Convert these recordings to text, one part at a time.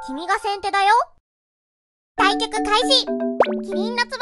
君が先手だよ。対局開始。キリンの翼。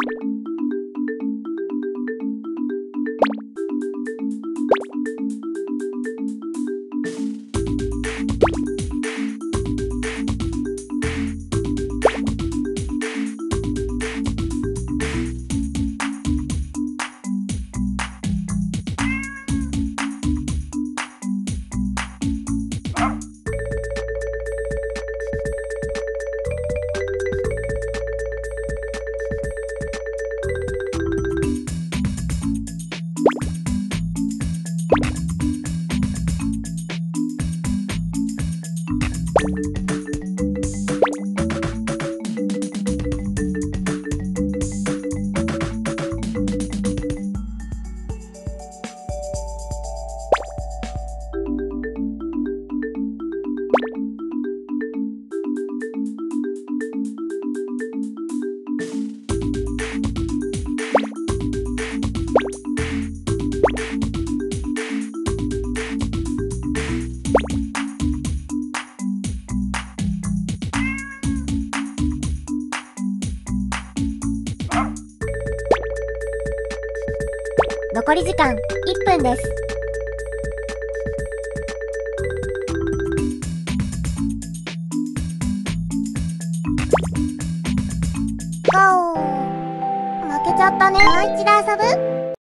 残り時間1分です。ガオー。負けちゃったね。もう一度遊ぶ？